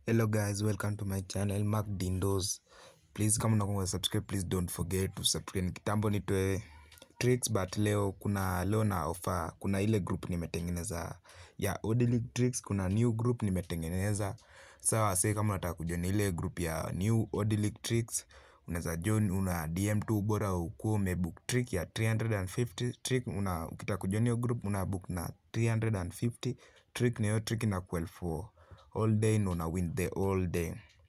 Hello guys, welcome to my channel Mark Dindos. Please kama unakuwa subscribe, please don't forget to subscribe. Kitambo nitoe tricks but leo na offer. Kuna ile group nimetengeneza ya Odileague tricks, kuna new group nimetengeneza. Sawa, sasa kama unataka kujoin ile group ya new Odileague tricks, unaweza join, una DM tu bora ukuwe umebook trick ya 350 trick. Ukitaka kujoin hiyo group una book na 350 trick, na hiyo trick inakuwa 4 all day, no na win the all day.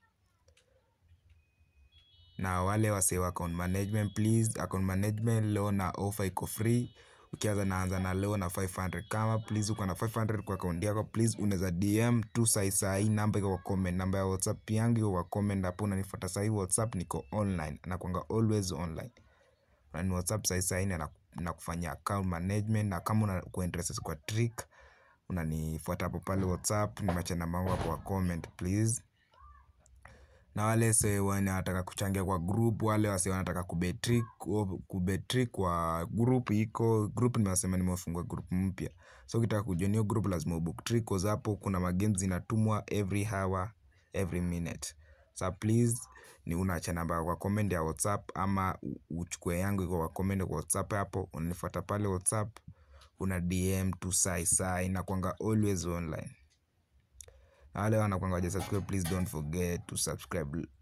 Na wale wase wa account management, please account management leo na offer iko free. Ukianza naanza na leo na 500. Kama please uko na 500 kwa account yako, please unaweza DM tu sai namba iko kwa comment, namba ya WhatsApp yangu iko kwa comment hapo. Unanifuata sai WhatsApp, niko online, nakuanga always online. Na ni WhatsApp sai na kufanya account management. Na kama unakuwa interested kwa trick, unanifuata hapo pale WhatsApp, nimeacha namba yangu kwa comment please. Na wale wase wanataka kuchangia kwa group, wale wase wanataka kubet kwa group iko group, nimesema nimefungua group mpya. So ukitaka kujoin hiyo group lazima ubook trick, cause hapo kuna magames zinatumwa every hour, every minute. So please ni unaacha namba kwa comment ya WhatsApp, ama uchukue yangu iko kwa comment kwa WhatsApp hapo, unanifuata pale WhatsApp, una DM tu sai na kuanga always online. Wale wanakuanga subscribe, please don't forget to subscribe.